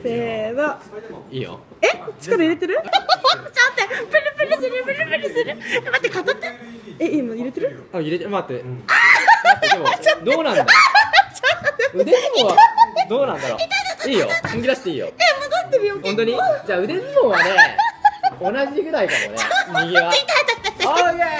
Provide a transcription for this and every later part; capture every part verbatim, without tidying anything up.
せーの。 いいよ。 え、力入れてる？ちょっと待って、プルプルする、プルプルする。え、待って、語って。え、今入れてる？ あ、入れて、待って。待って、でも、どうなんだ。腕相撲はどうなんだろう。いいよ、本気出していいよ。 え、戻ってみよう。 本当に？じゃあ腕相撲はね、同じぐらいかもね。右は。オーケ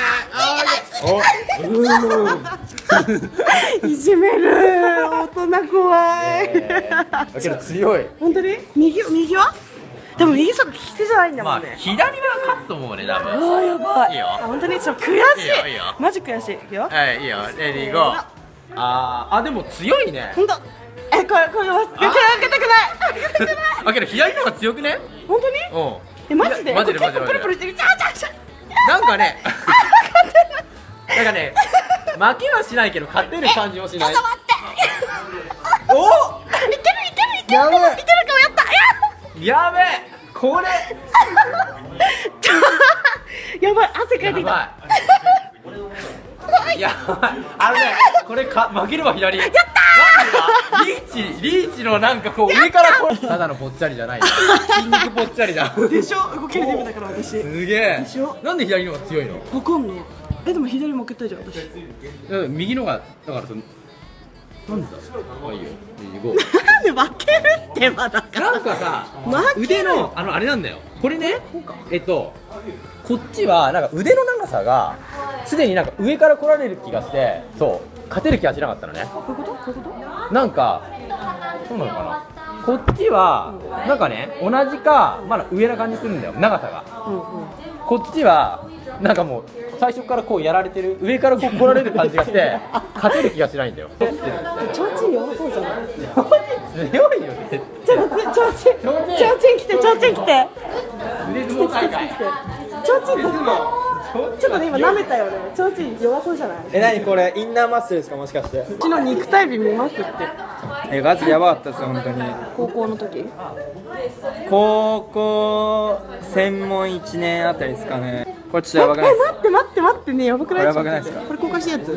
ー。いじめる。大人怖い。 だけど強い。 本当に？右右は？でも右そこ利き手じゃないんだもんね。 左は勝つと思うね、多分。 ああ、やばい。 いいよ。 本当にちょっと悔しい。 いいよ、いいよ。 マジ悔しい。いくよ。 はい、いいよ。レディーゴー。あー、あ、でも強いね。 本当。え、これこれは開けたくない。開けたくない。 あ、けど左の方が強くね？ 本当に？ うん。 え、マジで？ マジでマジでマジで。 プルプルしてる。ちゃちゃちゃ。 なんかね、なんかね、負けはしないけど勝てる感じもしない。 ちょっと待って。お、いけるいけるいける。 やばい。 いけるかもやった。 やべえ、これ。 やばい、汗かいてきた。 やばい。あのね、これか負ければ左。やったー。なんでだ。リーチリーチのなんかこう上からこう。ただのぽっちゃりじゃない。筋肉ぽっちゃりだ。 でしょ、動けるデブだから私。 すげえ。 でしょ。 なんで左の方が強いの？ わかんねえ。え、でも左負けたじゃん私。 右のがだからその。なんだ。あ、いいよ。 なんで負けるってまだか。 なんかさ、腕のあのあれなんだよ。これね、えっとこっちはなんか腕の長さがすでになんか上から来られる気がして、そう勝てる気がしなかったのね。 こういうこと？こういうこと？ なんかそうなのかな。こっちはなんかね同じかまだ上な感じするんだよ、長さが。うんうん、こっちはなんかもう最初からこうやられてる、上からこう来られる感じがして勝てる気がしないんだよ。 ちょうちん弱そうじゃない？ 強いよね。 ちょっとちょうちん、ちょうちん来て、ちょうちん来て。 腕相撲大会。 ちょうちんですか？ちょっとね今舐めたよね。ちょうちん弱そうじゃない？ え、なにこれインナーマッスルですか、もしかして。 うちの肉体美見ますって。 え、ガチやばかったですよ本当に。 高校の時？ 高校専門いちねんあたりですかね。これちょっとやばくないですか？ 待って待って待ってね、やばくない？ これやばくないですか？ これ公開したやつ？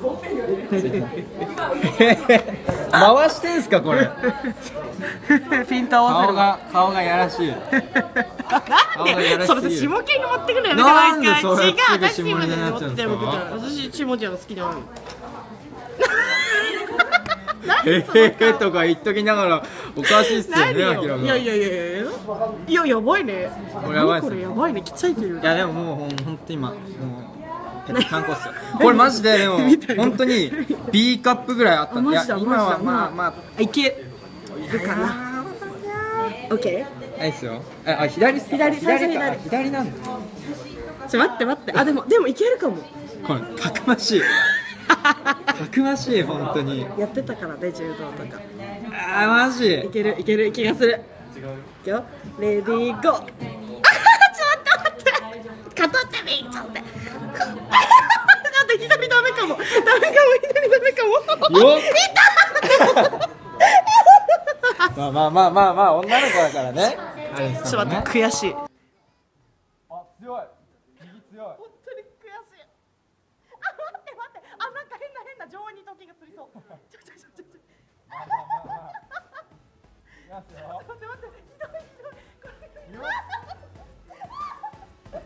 回してんすかこれ。 ピント合わせる。 顔が顔がやらしい。 なんでそれさ、下系に持ってくるのやめて。 なんでそれ違う、 すぐ下ネタになっちゃうんですか？ 私下ちゃんが好きじゃない。 へへへとか言っときながらおかしいっすよね、アキラが。 いやいやいやいやいや、やばいね。 これやばいっす。 これやばいね、きちゃいてる。 いやでももうほんほんと今もう観光っすよ。これマジででも本当に B カップぐらいあった。いや今はまあまあいけるかな。オッケー。ないっすよ。あ、左っすか？ 左左か。 左左なんだ。 ちょ待って待って、あでもでもいけるかも。 これたくましい。たくましい本当に。 やってたからね、柔道とか。 あーマジ。 いけるいける気がする。いくよ、レディーゴー。あーちょっと待って待って。かとってみちょっと待って。だって左ダメかも。ダメかも、左ダメかも。 よっ。まあまあまあまあまあ女の子だからね。 ちょっと待って、悔しい。 あ、強い。右強い。 本当に悔しい。あ、待って待って、あ、なんか変な変な上腕二頭筋がつりそう。ちょちょちょちょちょ。 まあまあまあまあ。いきますよ。 待って待って、ひどいひどい。これひどい。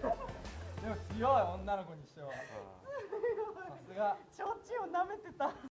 でも強い女の子にしては。さすが。 ちょうちんを舐めてた。